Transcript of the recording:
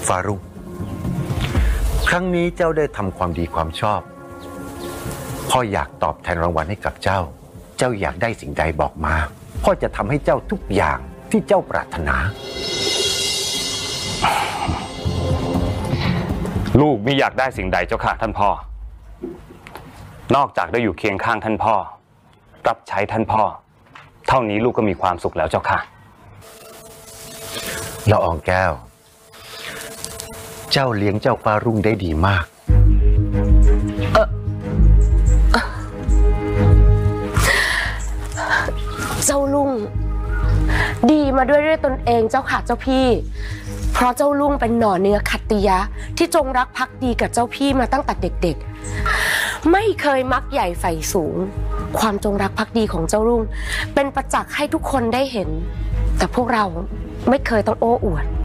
ฟารุ่งครั้งนี้เจ้าได้ทำความดีความชอบพ่ออยากตอบแทนรางวัลให้กับเจ้าอยากได้สิ่งใดบอกมาพ่อจะทำให้เจ้าทุกอย่างที่เจ้าปรารถนาลูกไม่อยากได้สิ่งใดเจ้าค่ะท่านพ่อนอกจากได้อยู่เคียงข้างท่านพ่อรับใช้ท่านพ่อเท่านี้ลูกก็มีความสุขแล้วเจ้าค่ะละอองแก้วเจ้าเลี้ยงเจ้าฟารุ่งได้ดีมากเจ้าลุงดีมาด้วยตนเองเจ้าค่ะเจ้าพี่เพราะเจ้าลุงเป็นหน่อเนื้อขัตติยะที่จงรักภักดีกับเจ้าพี่มาตั้งแต่เด็กๆไม่เคยมักใหญ่ใฝ่สูงความจงรักภักดีของเจ้าลุงเป็นประจักษ์ให้ทุกคนได้เห็นแต่พวกเราไม่เคยต้องโอ้อวด